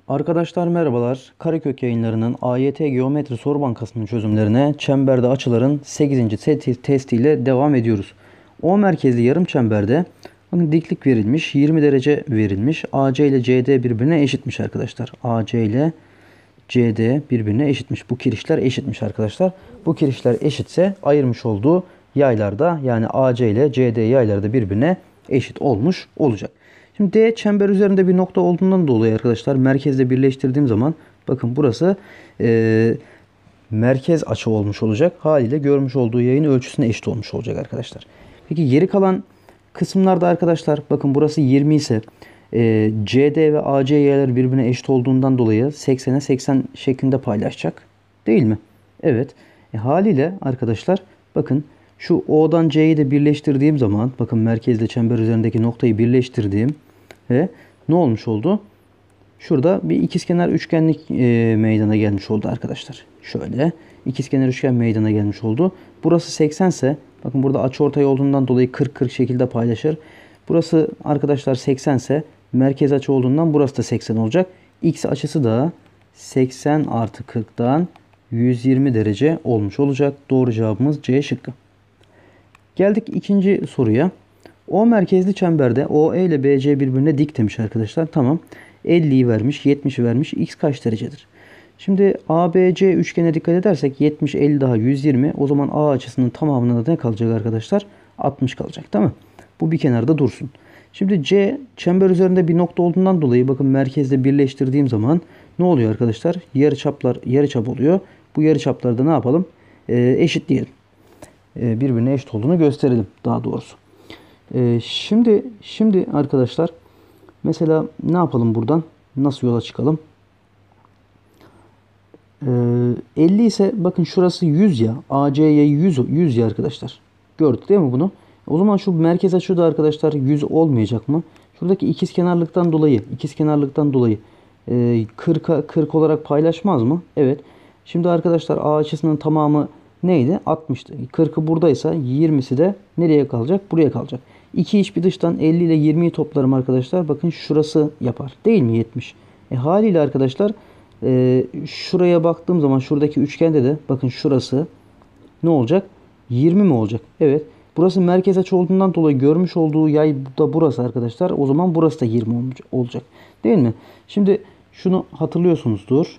Arkadaşlar merhabalar. Karekök yayınlarının AYT Geometri Soru Bankası'nın çözümlerine çemberde açıların 8. testiyle devam ediyoruz. O merkezli yarım çemberde diklik verilmiş, 20 derece verilmiş. AC ile CD birbirine eşitmiş arkadaşlar. AC ile CD birbirine eşitmiş. Bu kirişler eşitmiş arkadaşlar. Bu kirişler eşitse ayırmış olduğu yaylarda, yani AC ile CD yayları da birbirine eşit olmuş olacak. Şimdi D çember üzerinde bir nokta olduğundan dolayı arkadaşlar merkezle birleştirdiğim zaman bakın burası merkez açı olmuş olacak. Haliyle görmüş olduğu yayın ölçüsüne eşit olmuş olacak arkadaşlar. Peki geri kalan kısımlarda arkadaşlar bakın burası 20 ise CD ve AC yayları birbirine eşit olduğundan dolayı 80'e 80 şeklinde paylaşacak. Değil mi? Evet. Haliyle arkadaşlar bakın şu O'dan C'yi de birleştirdiğim zaman bakın merkezle çember üzerindeki noktayı birleştirdiğim ve ne olmuş oldu? Şurada bir ikizkenar üçgenlik meydana gelmiş oldu arkadaşlar. Şöyle ikizkenar üçgen meydana gelmiş oldu. Burası 80 ise bakın burada açıortay olduğundan dolayı 40-40 şekilde paylaşır. Burası arkadaşlar 80 ise merkez açı olduğundan burası da 80 olacak. X açısı da 80 artı 40'dan 120 derece olmuş olacak. Doğru cevabımız C şıkkı. Geldik ikinci soruya. O merkezli çemberde OE ile BC birbirine dik demiş arkadaşlar. Tamam. 50'yi vermiş, 70'i vermiş. X kaç derecedir? Şimdi ABC üçgene dikkat edersek 70, 50 daha 120. O zaman A açısının tamamına da ne kalacak arkadaşlar? 60 kalacak, değil mi? Bu bir kenarda dursun. Şimdi C çember üzerinde bir nokta olduğundan dolayı bakın merkezle birleştirdiğim zaman ne oluyor arkadaşlar? Yarıçaplar yarıçap oluyor. Bu yarıçapları ne yapalım? Eşitleyelim. Birbirine eşit olduğunu gösterelim daha doğrusu. Şimdi arkadaşlar mesela ne yapalım buradan? Nasıl yola çıkalım? 50 ise bakın şurası 100 ya. AC'ye 100 ya arkadaşlar. Gördük değil mi bunu? O zaman şu merkez açı da arkadaşlar 100 olmayacak mı? Şuradaki ikizkenarlıktan dolayı 40'a 40 olarak paylaşmaz mı? Evet. Şimdi arkadaşlar A açısının tamamı neydi? 60'tı. 40'ı buradaysa 20'si de nereye kalacak? Buraya kalacak. İki iç bir dıştan 50 ile 20'yi toplarım arkadaşlar. Bakın şurası yapar. Değil mi? 70. Haliyle arkadaşlar şuraya baktığım zaman şuradaki üçgende de bakın şurası ne olacak? 20 mi olacak? Evet. Burası merkez açı olduğundan dolayı görmüş olduğu yay da burası arkadaşlar. O zaman burası da 20 olacak. Değil mi? Şimdi şunu hatırlıyorsunuzdur.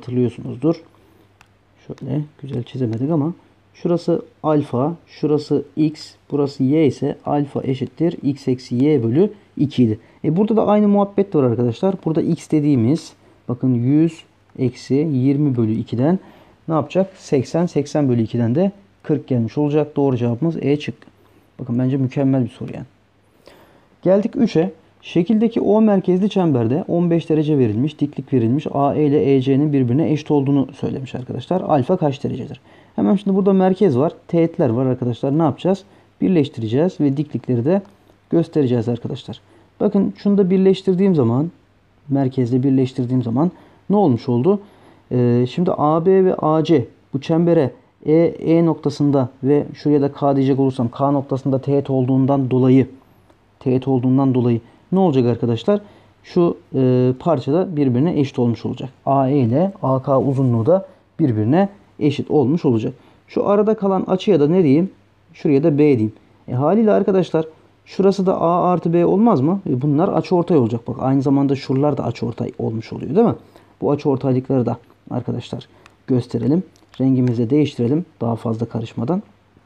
Şöyle güzel çizemedik ama şurası alfa, şurası x, burası y ise alfa eşittir x eksi y bölü 2 idi. Burada da aynı muhabbet var arkadaşlar. Burada x dediğimiz bakın 100 eksi 20 bölü 2'den ne yapacak? 80, 80 bölü 2'den de 40 gelmiş olacak. Doğru cevabımız E çıktı. Bakın bence mükemmel bir soru yani. Geldik 3'e. Şekildeki O merkezli çemberde 15 derece verilmiş, diklik verilmiş. AE ile EC'nin birbirine eşit olduğunu söylemiş arkadaşlar. Alfa kaç derecedir? Hemen şimdi burada merkez var. Teğetler var arkadaşlar. Ne yapacağız? Birleştireceğiz ve diklikleri de göstereceğiz arkadaşlar. Bakın şunu da birleştirdiğim zaman, merkezle birleştirdiğim zaman ne olmuş oldu? Şimdi AB ve AC bu çembere E noktasında ve şuraya da K diyecek olursam K noktasında teğet olduğundan dolayı ne olacak arkadaşlar? Şu parçada birbirine eşit olmuş olacak. AE ile AK uzunluğu da birbirine eşit olmuş olacak. Şu arada kalan açıya da ne diyeyim? Şuraya da B diyeyim. Haliyle arkadaşlar şurası da A artı B olmaz mı? Bunlar açıortay olacak. Bak aynı zamanda şuralar da açıortay olmuş oluyor değil mi? Bu açıortaylıkları da arkadaşlar gösterelim. Rengimizi değiştirelim daha fazla karışmadan.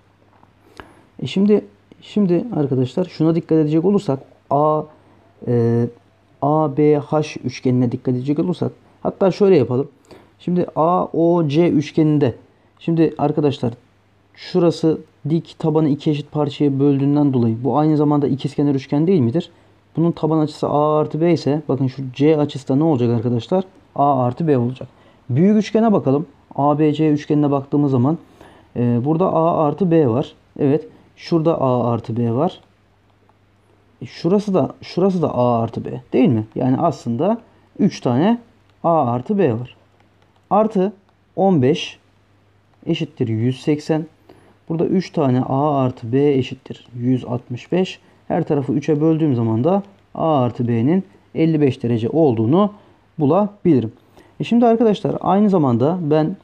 Şimdi arkadaşlar şuna dikkat edecek olursak ABH üçgenine dikkat edecek olursak hatta şöyle yapalım. Şimdi AOC üçgeninde şimdi arkadaşlar şurası dik tabanı iki eşit parçaya böldüğünden dolayı bu aynı zamanda ikizkenar üçgen değil midir? Bunun taban açısı A artı B ise bakın şu C açısı da ne olacak arkadaşlar? A artı B olacak. Büyük üçgene bakalım. ABC üçgenine baktığımız zaman burada A artı B var. Evet. Şurada A artı B var. Şurası da A artı B değil mi? Yani aslında 3 tane A artı B var. Artı 15 eşittir 180. Burada 3 tane A artı B eşittir 165. Her tarafı 3'e böldüğüm zaman da A artı B'nin 55 derece olduğunu bulabilirim. Şimdi arkadaşlar aynı zamanda ben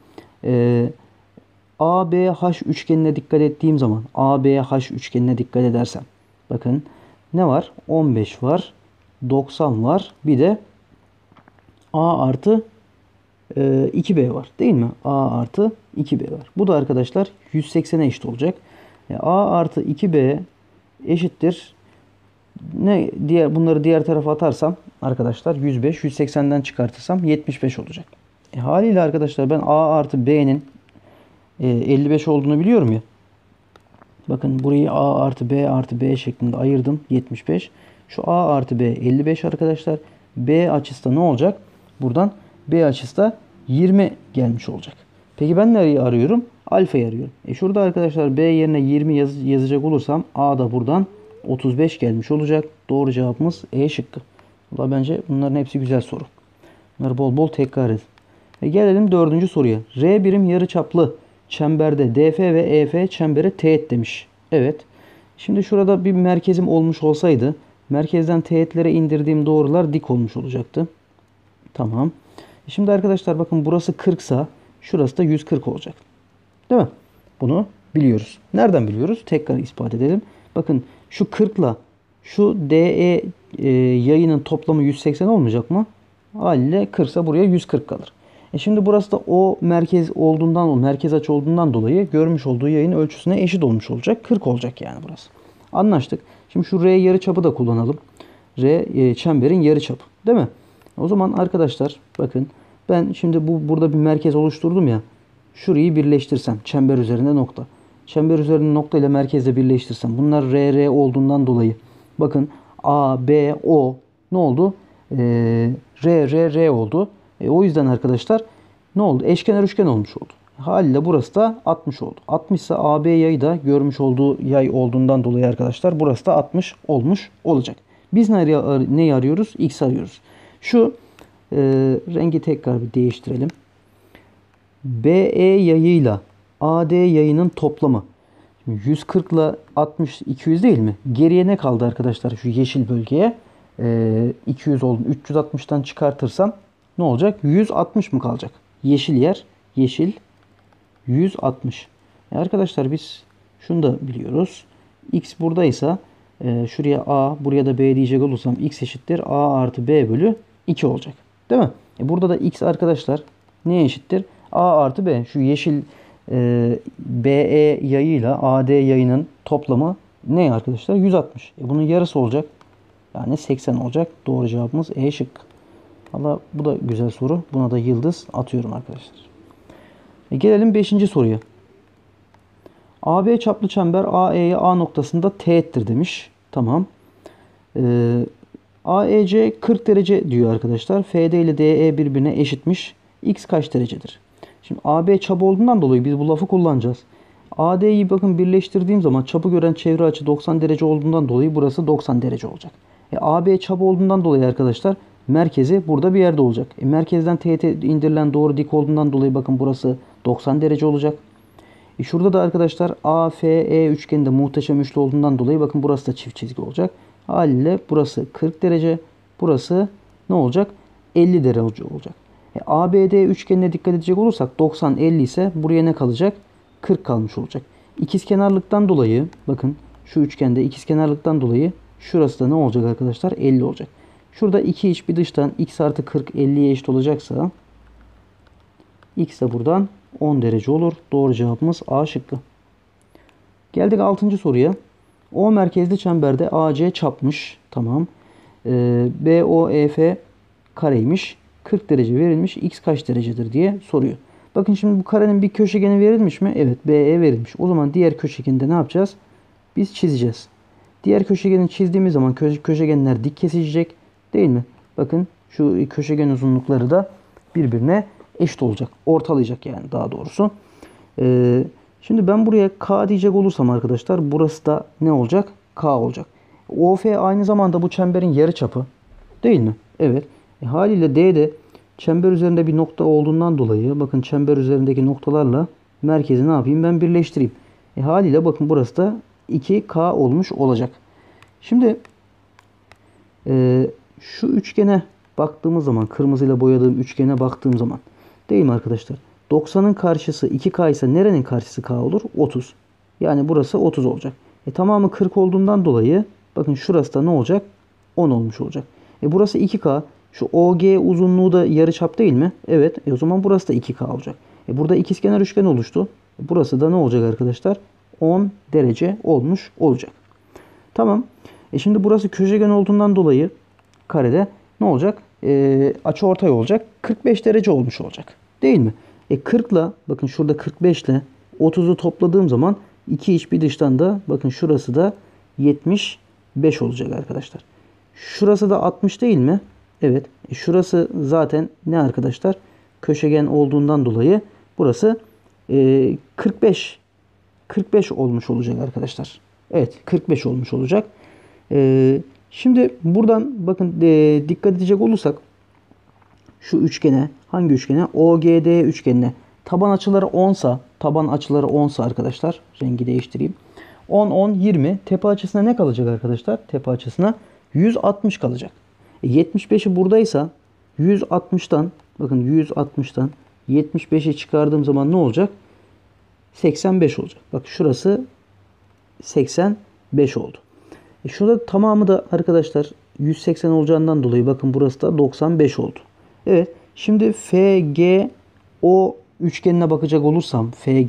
ABH üçgenine dikkat ettiğim zaman, ABH üçgenine dikkat edersem, bakın ne var? 15 var, 90 var, bir de A artı 2B var değil mi? A artı 2B var. Bu da arkadaşlar 180'e eşit olacak. A artı 2B eşittir. Ne diğer, bunları diğer tarafa atarsam arkadaşlar 105, 180'den çıkartırsam 75 olacak. Haliyle arkadaşlar ben A artı B'nin 55 olduğunu biliyorum ya. Bakın burayı A artı B şeklinde ayırdım. 75. Şu A artı B 55 arkadaşlar. B açısı da ne olacak? Buradan B açısı da 20 gelmiş olacak. Peki ben nereyi arıyorum? Alfayı arıyorum. Şurada arkadaşlar B yerine 20 yazacak olursam A da buradan 35 gelmiş olacak. Doğru cevabımız E şıkkı. Valla bence bunların hepsi güzel soru. Bunları bol bol tekrar edin. Gelelim 4. soruya. R birim yarıçaplı çemberde DF ve EF çembere teğet demiş. Evet. Şimdi şurada bir merkezim olmuş olsaydı merkezden teğetlere indirdiğim doğrular dik olmuş olacaktı. Tamam. Şimdi arkadaşlar bakın burası 40 ise şurası da 140 olacak. Değil mi? Bunu biliyoruz. Nereden biliyoruz? Tekrar ispat edelim. Bakın şu 40 ile şu DE yayının toplamı 180 olmayacak mı? Haliyle 40 ise buraya 140 kalır. Şimdi burası da o merkez olduğundan, o merkez açı olduğundan dolayı görmüş olduğu yayın ölçüsüne eşit olmuş olacak. 40 olacak yani burası. Anlaştık. Şimdi şu R yarıçapı da kullanalım. R çemberin yarıçapı. Değil mi? O zaman arkadaşlar bakın ben şimdi burada bir merkez oluşturdum ya. Şurayı birleştirsem çember üzerinde nokta. Çember üzerinde nokta ile merkezle birleştirsem bunlar R olduğundan dolayı bakın A, B, O ne oldu? R oldu. O yüzden arkadaşlar ne oldu? Eşkenar üçgen olmuş oldu. Haliyle burası da 60 oldu. 60 ise AB yayı da görmüş olduğu yay olduğundan dolayı arkadaşlar burası da 60 olmuş olacak. Biz neyi arıyoruz? X arıyoruz. Şu rengi tekrar bir değiştirelim. BE yayıyla AD yayının toplamı. Şimdi 140 ile 60 200 değil mi? Geriye ne kaldı arkadaşlar şu yeşil bölgeye? 200 oldu. 360'tan çıkartırsam ne olacak? 160 mı kalacak? Yeşil yer. Yeşil 160. Arkadaşlar biz şunu da biliyoruz. X buradaysa şuraya A, buraya da B diyecek olursam X eşittir A artı B bölü 2 olacak. Değil mi? Burada da X arkadaşlar neye eşittir? A artı B. Şu yeşil BE yayıyla AD yayının toplamı ne arkadaşlar? 160. Bunun yarısı olacak. Yani 80 olacak. Doğru cevabımız E şıkkı. Valla bu da güzel soru. Buna da yıldız atıyorum arkadaşlar. Gelelim 5. soruya. AB çaplı çember AE'ye A noktasında teğettir demiş. Tamam. AEC 40 derece diyor arkadaşlar. FD ile DE birbirine eşitmiş. X kaç derecedir? Şimdi AB çap olduğundan dolayı biz bu lafı kullanacağız. AD'yi bakın birleştirdiğim zaman çapı gören çevre açı 90 derece olduğundan dolayı burası 90 derece olacak. AB çap olduğundan dolayı arkadaşlar merkezi burada bir yerde olacak. Merkezden teğete indirilen doğru dik olduğundan dolayı bakın burası 90 derece olacak. Şurada da arkadaşlar AFE üçgeninde muhteşem üçlü olduğundan dolayı bakın burası da çift çizgi olacak. Haliyle burası 40 derece. Burası ne olacak? 50 derece olacak. ABD üçgenine dikkat edecek olursak 90 50 ise buraya ne kalacak? 40 kalmış olacak. İkizkenarlıktan dolayı bakın şu üçgende ikizkenarlıktan dolayı şurası da ne olacak arkadaşlar? 50 olacak. Şurada iki iç bir dıştan x artı 40 50'ye eşit olacaksa x de buradan 10 derece olur. Doğru cevabımız A şıkkı. Geldik 6. soruya. O merkezli çemberde AC çapmış. Tamam. BOEF kareymiş. 40 derece verilmiş. X kaç derecedir diye soruyor. Bakın şimdi bu karenin bir köşegeni verilmiş mi? Evet. BE verilmiş. O zaman diğer köşegende ne yapacağız? Biz çizeceğiz. Diğer köşegeni çizdiğimiz zaman köşegenler dik kesişecek. Değil mi? Bakın şu köşegen uzunlukları da birbirine eşit olacak. Ortalayacak yani daha doğrusu. Şimdi ben buraya K diyecek olursam arkadaşlar burası da ne olacak? K olacak. OF aynı zamanda bu çemberin yarıçapı. Değil mi? Evet. Haliyle D de çember üzerinde bir nokta olduğundan dolayı bakın çember üzerindeki noktalarla merkezi ne yapayım? Ben birleştireyim. Haliyle bakın burası da 2K olmuş olacak. Şimdi şu üçgene baktığımız zaman kırmızıyla boyadığım üçgene baktığım zaman değil mi arkadaşlar? 90'ın karşısı 2K ise nerenin karşısı K olur? 30. Yani burası 30 olacak. Tamamı 40 olduğundan dolayı bakın şurası da ne olacak? 10 olmuş olacak. Burası 2K. Şu OG uzunluğu da yarıçap değil mi? Evet. O zaman burası da 2K olacak. Burada ikizkenar üçgen oluştu. Burası da ne olacak arkadaşlar? 10 derece olmuş olacak. Tamam. Şimdi burası köşegen olduğundan dolayı karede ne olacak? Açıortay olacak. 45 derece olmuş olacak. Değil mi? 40 ile bakın şurada 45 ile 30'u topladığım zaman iki iç bir dıştan da bakın şurası da 75 olacak arkadaşlar. Şurası da 60 değil mi? Evet. Şurası zaten ne arkadaşlar? Köşegen olduğundan dolayı burası 45 olmuş olacak arkadaşlar. Evet, 45 olmuş olacak. Şimdi buradan bakın dikkat edecek olursak şu üçgene, hangi üçgene? OGD üçgenine taban açıları 10'sa arkadaşlar, rengi değiştireyim. 10 10 20 tepe açısına ne kalacak arkadaşlar? Tepe açısına 160 kalacak. 75'i buradaysa 160'tan bakın 160'tan 75'i çıkardığım zaman ne olacak? 85 olacak. Bak şurası 85 oldu. Şurada tamamı da arkadaşlar 180 olacağından dolayı bakın burası da 95 oldu. Evet. Şimdi FGO üçgenine bakacak olursam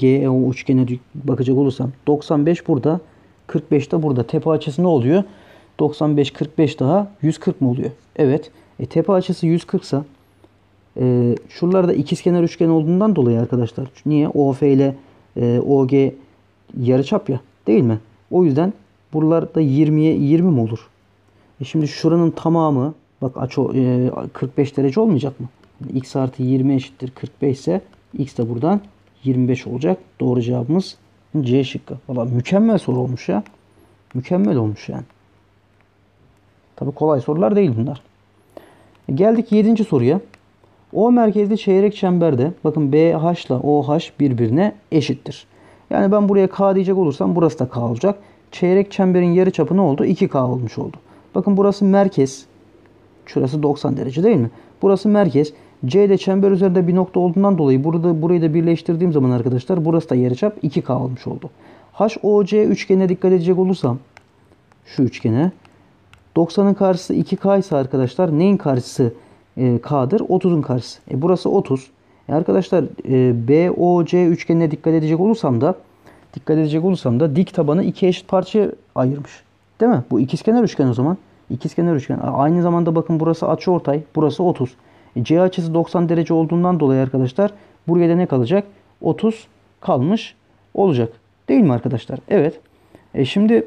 95 burada, 45 de burada. Tepe açısı ne oluyor? 95 45 daha 140 mı oluyor? Evet. Tepe açısı 140 ise şuralarda ikizkenar üçgen olduğundan dolayı arkadaşlar. Niye? OF ile OG yarıçap ya, değil mi? O yüzden buralarda 20'ye 20 mi olur? Şimdi şuranın tamamı bak açı 45 derece olmayacak mı? Yani x artı 20 eşittir 45 ise x de buradan 25 olacak. Doğru cevabımız C şıkkı. Valla mükemmel soru olmuş ya. Mükemmel olmuş yani. Tabi kolay sorular değil bunlar. Geldik 7. soruya. O merkezli çeyrek çemberde bakın BH ile OH birbirine eşittir. Yani ben buraya K diyecek olursam burası da K olacak. Çeyrek çemberin yarıçapı ne oldu? 2K olmuş oldu. Bakın burası merkez. Şurası 90 derece değil mi? Burası merkez. C'de çember üzerinde bir nokta olduğundan dolayı burayı da birleştirdiğim zaman arkadaşlar burası da yarıçap 2K olmuş oldu. HOC üçgenine dikkat edecek olursam şu üçgene 90'ın karşısı 2K ise arkadaşlar neyin karşısı K'dır? 30'un karşısı. Burası 30. Arkadaşlar BOC üçgenine dikkat edecek olursam da dik tabanı iki eşit parçaya ayırmış. Değil mi? Bu ikizkenar üçgen o zaman. İkizkenar üçgen. Aynı zamanda bakın burası açıortay, burası 30. C açısı 90 derece olduğundan dolayı arkadaşlar buraya da ne kalacak? 30 kalmış olacak. Değil mi arkadaşlar? Evet. Şimdi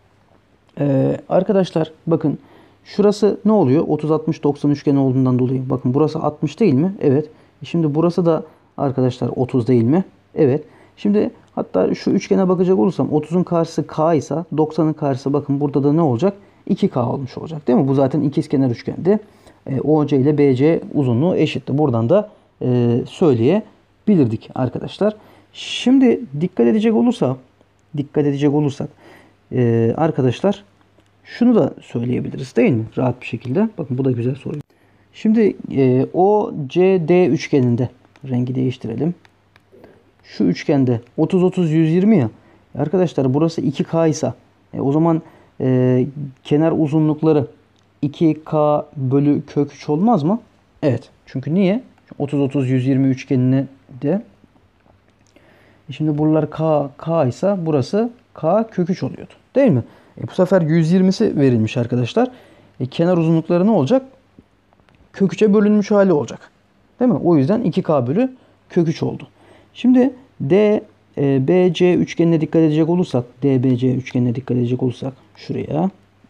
arkadaşlar bakın şurası ne oluyor? 30 60 90 üçgen olduğundan dolayı. Bakın burası 60 değil mi? Evet. Şimdi burası da arkadaşlar 30 değil mi? Evet. Şimdi hatta şu üçgene bakacak olursam 30'un karşısı K ise 90'ın karşısı bakın burada da ne olacak? 2K olmuş olacak. Değil mi? Bu zaten ikizkenar üçgendi. OC ile BC uzunluğu eşitti. Buradan da söyleyebilirdik arkadaşlar. Şimdi dikkat edecek olursak arkadaşlar şunu da söyleyebiliriz değil mi? Rahat bir şekilde. Bakın bu da güzel soru. Şimdi OCD üçgeninde rengi değiştirelim. Şu üçgende 30 30 120 ya. Arkadaşlar burası 2K ise o zaman kenar uzunlukları 2K bölü kök 3 olmaz mı? Evet. Çünkü niye? 30 30 120 üçgenine de şimdi buralar K ise burası K kök 3 oluyordu. Değil mi? Bu sefer 120'si verilmiş arkadaşlar. Kenar uzunlukları ne olacak? Kök 3'e bölünmüş hali olacak. Değil mi? O yüzden 2K bölü kök 3 oldu. Şimdi DBC üçgenine dikkat edecek olursak şuraya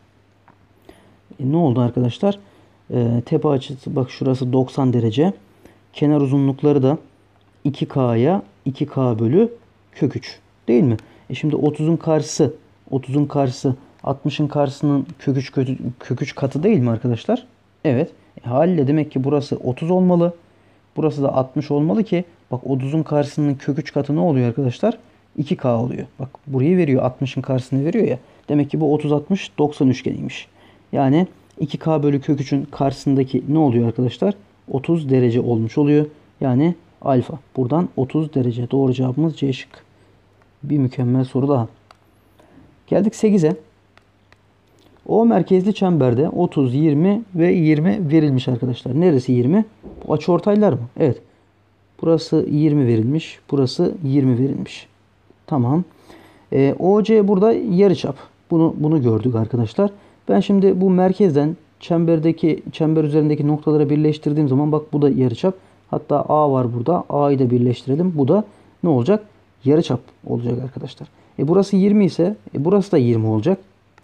ne oldu arkadaşlar? Tepe açısı bak şurası 90 derece. Kenar uzunlukları da 2K'ya 2K bölü kök 3. Değil mi? Şimdi 30'un karşısı 60'ın karşısının kök 3 katı değil mi arkadaşlar? Evet. Haliyle demek ki burası 30 olmalı. Burası da 60 olmalı ki bak 30'un karşısının kök 3 katı ne oluyor arkadaşlar? 2K oluyor. Bak burayı veriyor. 60'ın karşısını veriyor ya. Demek ki bu 30 60 90 üçgeniymiş. Yani 2K bölü kök 3'ün karşısındaki ne oluyor arkadaşlar? 30 derece olmuş oluyor. Yani alfa. Buradan 30 derece. Doğru cevabımız C şıkkı. Bir mükemmel soru daha. Geldik 8'e. O merkezli çemberde 30, 20 ve 20 verilmiş arkadaşlar. Neresi 20? Bu açıortaylar mı? Evet. Burası 20 verilmiş. Burası 20 verilmiş. Tamam. OC burada yarıçap. Bunu gördük arkadaşlar. Ben şimdi bu merkezden çember üzerindeki noktaları birleştirdiğim zaman bak bu da yarıçap. Hatta A var burada. A'yı da birleştirelim. Bu da ne olacak? Yarıçap olacak arkadaşlar. Burası 20 ise burası da 20 olacak.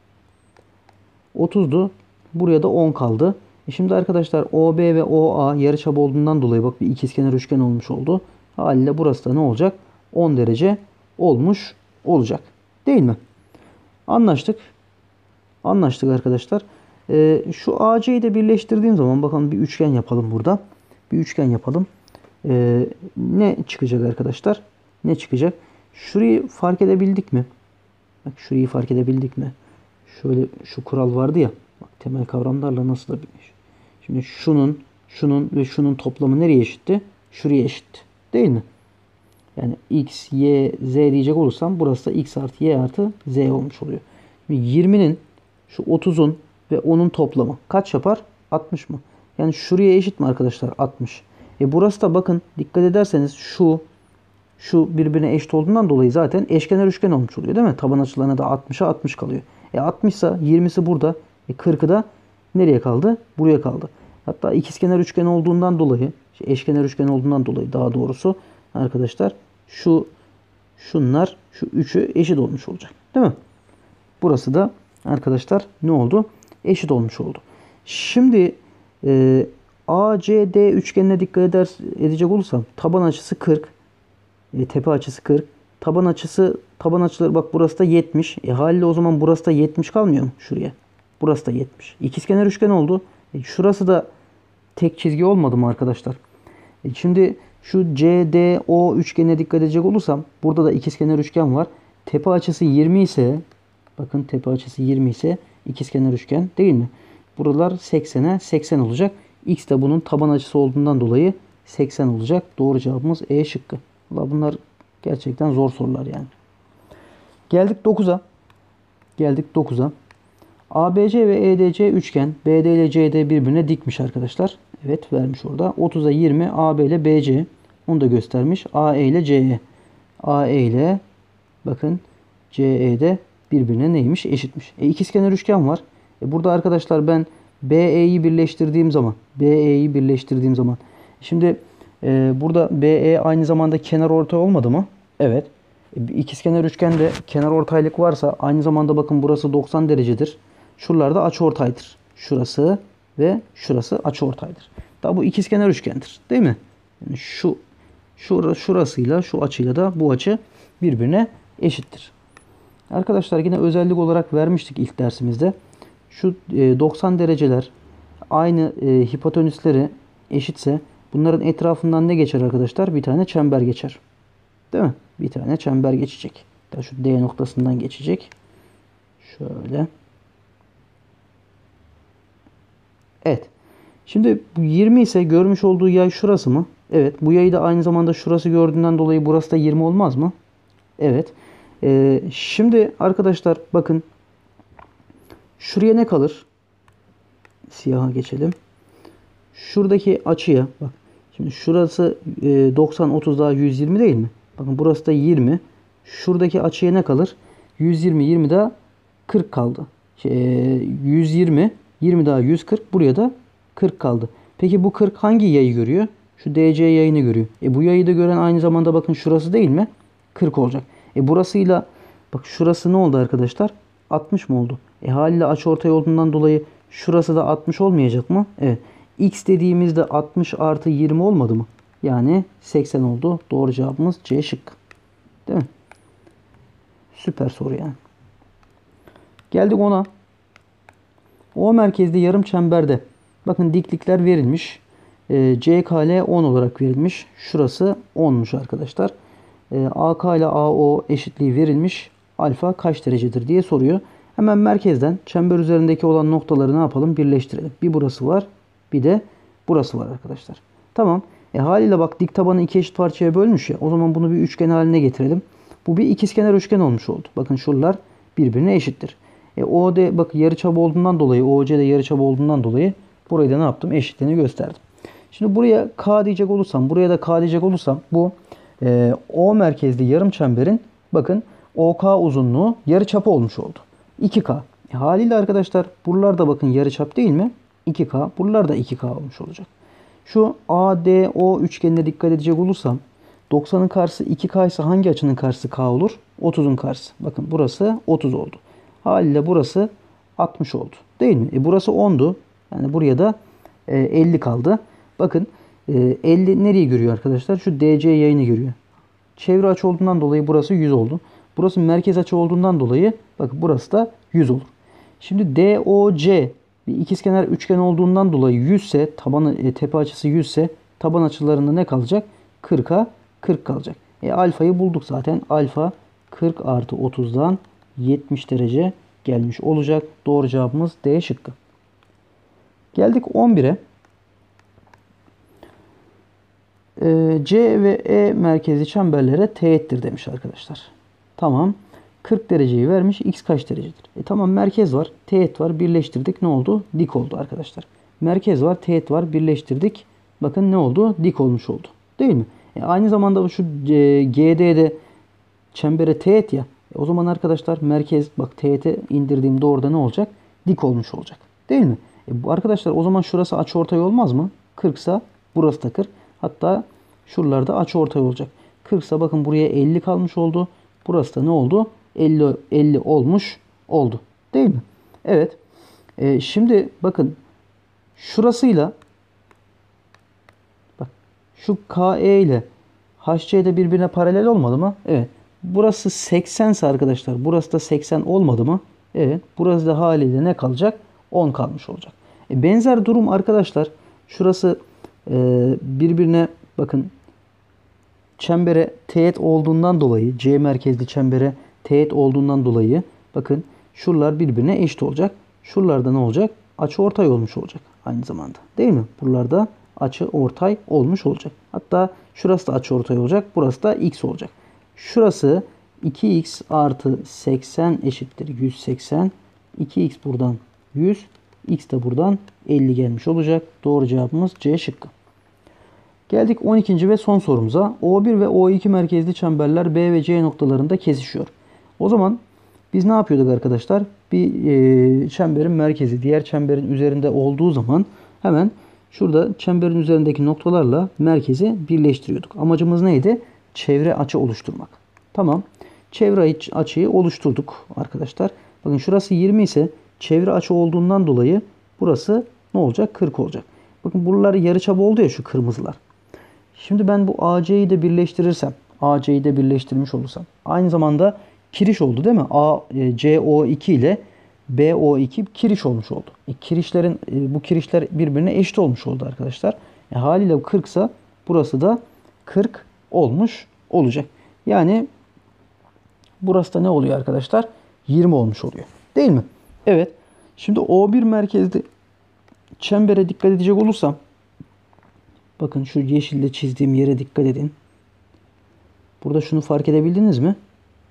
30'du. Buraya da 10 kaldı. Şimdi arkadaşlar OB ve OA yarıçap olduğundan dolayı bak bir ikizkenar üçgen olmuş oldu. Haliyle burası da ne olacak? 10 derece olmuş olacak. Değil mi? Anlaştık. Anlaştık arkadaşlar. Şu AC'yi de birleştirdiğim zaman bakalım bir üçgen yapalım burada. Bir üçgen yapalım. Ne çıkacak arkadaşlar? Ne çıkacak? Şurayı fark edebildik mi? Bak şurayı fark edebildik mi? Şöyle şu kural vardı ya. Bak temel kavramlarla nasıl da bilmiş. Şimdi şunun ve şunun toplamı nereye eşitti? Şuraya eşitti. Değil mi? Yani x, y, z diyecek olursam burası da x artı y artı z olmuş oluyor. Şimdi 20'nin şu 30'un ve 10'un toplamı kaç yapar? 60 mı? Yani şuraya eşit mi arkadaşlar? 60. Burası da bakın dikkat ederseniz şu birbirine eşit olduğundan dolayı zaten eşkenar üçgen olmuş oluyor değil mi? Taban açılarına da 60'a 60 kalıyor. 60 ise 20'si burada. 40'ı da nereye kaldı? Buraya kaldı. Hatta ikizkenar üçgen olduğundan dolayı, eşkenar üçgen olduğundan dolayı daha doğrusu arkadaşlar şunlar şu üçü eşit olmuş olacak. Değil mi? Burası da arkadaşlar ne oldu? Eşit olmuş oldu. Şimdi ACD üçgenine dikkat edecek olursam taban açısı 40. Tepe açısı 40. Taban açıları bak burası da 70. Haliyle o zaman burası da 70 kalmıyor mu şuraya? Burası da 70. İkizkenar üçgen oldu. Şurası da tek çizgi olmadı mı arkadaşlar? Şimdi şu CDO üçgenine dikkat edecek olursam burada da ikizkenar üçgen var. Tepe açısı 20 ise bakın tepe açısı 20 ise ikizkenar üçgen değil mi? Buralar 80'e 80 olacak. X de bunun taban açısı olduğundan dolayı 80 olacak. Doğru cevabımız E şıkkı. Vallahi bunlar gerçekten zor sorular yani. Geldik 9'a. ABC ve EDC üçgen BD ile CD birbirine dikmiş arkadaşlar. Evet vermiş orada. 30'a 20 AB ile BC. Onu da göstermiş. AE ile CE. AE ile bakın CE de birbirine neymiş? Eşitmiş. İkizkenar üçgen var. Burada arkadaşlar ben BE'yi birleştirdiğim zaman şimdi burada BE aynı zamanda kenar ortay olmadı mı? Evet. İkizkenar üçgende kenar ortaylık varsa aynı zamanda bakın burası 90 derecedir. Şuralar da açıortaydır. Şurası ve şurası açıortaydır. Daha bu ikizkenar üçgendir. Değil mi? Yani şurasıyla şu açıyla da bu açı birbirine eşittir. Arkadaşlar yine özellik olarak vermiştik ilk dersimizde. Şu 90 dereceler aynı hipotenüsleri eşitse bunların etrafından ne geçer arkadaşlar? Bir tane çember geçer. Değil mi? Bir tane çember geçecek. Şu D noktasından geçecek. Şöyle. Evet. Şimdi bu 20 ise görmüş olduğu yay şurası mı? Evet. Bu yayı da aynı zamanda şurası gördüğünden dolayı burası da 20 olmaz mı? Evet. Şimdi arkadaşlar bakın. Şuraya ne kalır? Siyaha geçelim. Şuradaki açıya bak. Şimdi şurası 90 30 daha 120 değil mi? Bakın burası da 20. Şuradaki açıya ne kalır? 120 20 daha 40 kaldı. 120 20 daha 140 buraya da 40 kaldı. Peki bu 40 hangi yayı görüyor? Şu DC yayını görüyor. Bu yayı da gören aynı zamanda bakın şurası değil mi? 40 olacak. Burasıyla bak şurası ne oldu arkadaşlar? 60 mı oldu? Haliyle açıortay olduğundan dolayı şurası da 60 olmayacak mı? Evet. X dediğimizde 60 artı 20 olmadı mı? Yani 80 oldu. Doğru cevabımız C şıkkı. Değil mi? Süper soru yani. Geldik ona. O merkezde yarım çemberde. Bakın diklikler verilmiş. CKL 10 olarak verilmiş. Şurası 10'muş arkadaşlar. AK ile AO eşitliği verilmiş. Alfa kaç derecedir diye soruyor. Hemen merkezden çember üzerindeki olan noktaları ne yapalım? Birleştirelim. Bir burası var, bir de burası var arkadaşlar. Tamam. Haliyle bak dik tabanı iki eşit parçaya bölmüş ya. O zaman bunu bir üçgen haline getirelim. Bu bir ikizkenar üçgen olmuş oldu. Bakın şuralar birbirine eşittir. OD bak yarıçap olduğundan dolayı, OC de yarıçap olduğundan dolayı burayı da ne yaptım? Eşitliğini gösterdim. Şimdi buraya K diyecek olursam, buraya da K diyecek olursam bu O merkezli yarım çemberin bakın OK uzunluğu yarıçapı olmuş oldu. 2K. Haliyle arkadaşlar buralar da bakın yarıçap değil mi? 2K. Buralar da 2K olmuş olacak. Şu ADO üçgenine dikkat edecek olursam 90'ın karşısı 2K ise hangi açının karşısı K olur? 30'un karşısı. Bakın burası 30 oldu. Haliyle burası 60 oldu. Değil mi? Burası 10'du. Yani buraya da 50 kaldı. Bakın 50 nereyi görüyor arkadaşlar? Şu DC yayını görüyor. Çevre açı olduğundan dolayı burası 100 oldu. Burası merkez açı olduğundan dolayı bakın burası da 100 olur. Şimdi DOC bir ikizkenar üçgen olduğundan dolayı 100 ise tabanı tepe açısı 100 ise taban açılarında ne kalacak? 40'a 40 kalacak. Alfayı bulduk zaten. Alfa 40 artı 30'dan 70 derece gelmiş olacak. Doğru cevabımız D şıkkı. Geldik 11'e. C ve E merkezli çemberlere teğettir demiş arkadaşlar. Tamam. 40 dereceyi vermiş. X kaç derecedir? Tamam merkez var. Teğet var. Birleştirdik. Ne oldu? Dik oldu arkadaşlar. Merkez var. Teğet var. Birleştirdik. Bakın ne oldu? Dik olmuş oldu. Değil mi? Aynı zamanda şu GD'de çembere teğet ya. O zaman arkadaşlar merkez bak teğete indirdiğimde orada ne olacak? Dik olmuş olacak. Değil mi? Bu arkadaşlar o zaman şurası açıortay olmaz mı? 40 ise burası da 40. Hatta şuralarda açıortay olacak. 40 ise bakın buraya 50 kalmış oldu. Burası da ne oldu? 50 olmuş oldu. Değil mi? Evet. Şimdi bakın şurasıyla bak şu KE ile HC de birbirine paralel olmadı mı? Evet. Burası 80 ise arkadaşlar burası da 80 olmadı mı? Evet. Burası da haliyle ne kalacak? 10 kalmış olacak. Benzer durum arkadaşlar. Şurası birbirine bakın çembere teğet olduğundan dolayı C merkezli çembere teğet olduğundan dolayı bakın şuralar birbirine eşit olacak. Şuralarda ne olacak? Açıortay olmuş olacak aynı zamanda. Değil mi? Buralarda açıortay olmuş olacak. Hatta şurası da açıortay olacak. Burası da x olacak. Şurası 2x artı 80 eşittir 180. 2x buradan 100. X de buradan 50 gelmiş olacak. Doğru cevabımız C şıkkı. Geldik 12. ve son sorumuza. O1 ve O2 merkezli çemberler B ve C noktalarında kesişiyor. O zaman biz ne yapıyorduk arkadaşlar? Bir çemberin merkezi diğer çemberin üzerinde olduğu zaman hemen şurada çemberin üzerindeki noktalarla merkezi birleştiriyorduk. Amacımız neydi? Çevre açı oluşturmak. Tamam. Çevre açıyı oluşturduk arkadaşlar. Bakın şurası 20 ise çevre açı olduğundan dolayı burası ne olacak? 40 olacak. Bakın buralar yarıçap oldu ya şu kırmızılar. Şimdi ben bu AC'yi de birleştirirsem, AC'yi de birleştirmiş olursam aynı zamanda kiriş oldu değil mi? CO2 ile BO2 kiriş olmuş oldu. Kirişlerin bu kirişler birbirine eşit olmuş oldu arkadaşlar. Haliyle 40 ise burası da 40 olmuş olacak. Yani burası da ne oluyor arkadaşlar? 20 olmuş oluyor. Değil mi? Evet. Şimdi O1 merkezli çembere dikkat edecek olursam bakın şu yeşille çizdiğim yere dikkat edin. Burada şunu fark edebildiniz mi?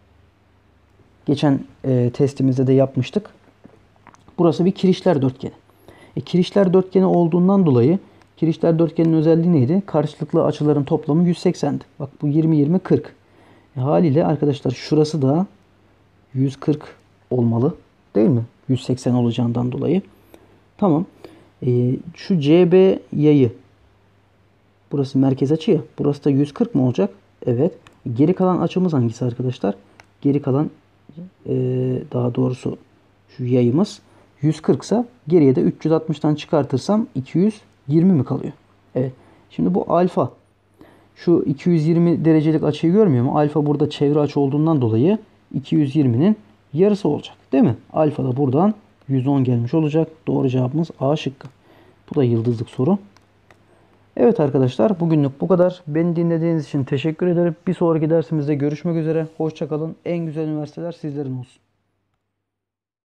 Geçen testimizde de yapmıştık. Burası bir kirişler dörtgeni. Kirişler dörtgeni olduğundan dolayı kirişler dörtgenin özelliği neydi? Karşılıklı açıların toplamı 180'di. Bak bu 20 20 40. Haliyle arkadaşlar şurası da 140 olmalı. Değil mi? 180 olacağından dolayı. Tamam. Şu CB yayı. Burası merkez açı ya. Burası da 140 mı olacak? Evet. Geri kalan açımız hangisi arkadaşlar? Geri kalan daha doğrusu şu yayımız 140 ise geriye de 360'tan çıkartırsam 220 mi kalıyor? Evet. Şimdi bu alfa. Şu 220 derecelik açıyı görmüyor mu? Alfa burada çevre açı olduğundan dolayı 220'nin yarısı olacak. Değil mi? Alfa da buradan 110 gelmiş olacak. Doğru cevabımız A şıkkı. Bu da yıldızlık soru. Evet arkadaşlar bugünlük bu kadar. Beni dinlediğiniz için teşekkür ederim. Bir sonraki dersimizde görüşmek üzere. Hoşça kalın. En güzel üniversiteler sizlerin olsun.